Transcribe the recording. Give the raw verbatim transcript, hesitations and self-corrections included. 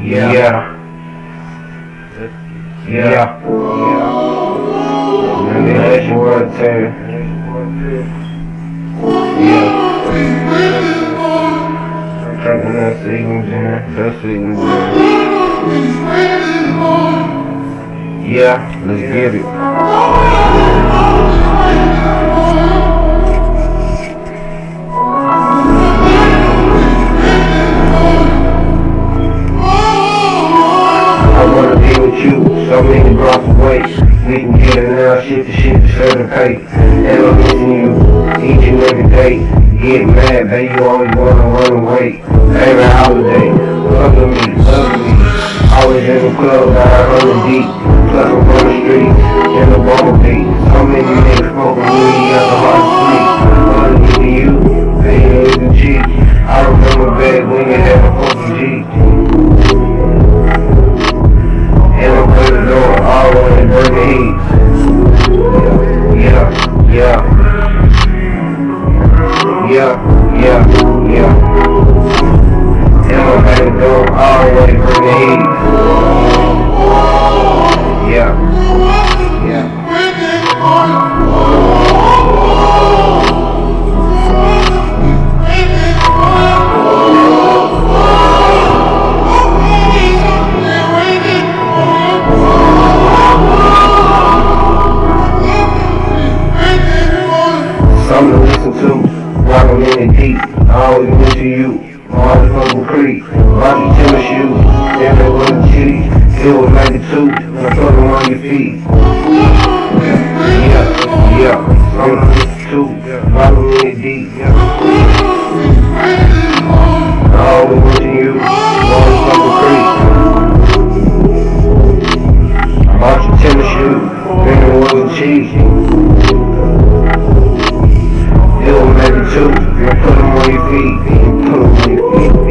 Yeah. Yeah. Yeah. And that's your boy Tendo. Yeah. Drinking that Seagram Jam. That Seagram Jam. Yeah, let's get it. So many blocks away, we can get it now, shit to shit to certain pay. And I'm missing you each and every day. Get mad, baby, you always wanna run away. Favorite holiday, love me, love me. Always in the club, got a hundred deep. Plus I'm on the street, in the bumblebee. So many niggas smoking weed, got the heart to sleep. Love me to you, baby, it's the cheek. I remember back when you had a funky Jeep. And I'm put the door all on the burger heat. Yeah, yeah, yeah, yeah, yeah. And I'm put the door all on the burger heat. Yeah, yeah. Something to listen to, while I'm in the deep. I always went to you, always Uncle Creek. Rocky tennis shoes, then it wasn't cheap. It was ninety-two, and I put them on your feet. Yeah, yeah, something to listen to, while I'm in the deep. I always went to you, always Uncle Creek. I bought your tennis shoes, then it wasn't cheap. Maybe two, you put them on your feet, put them on your feet.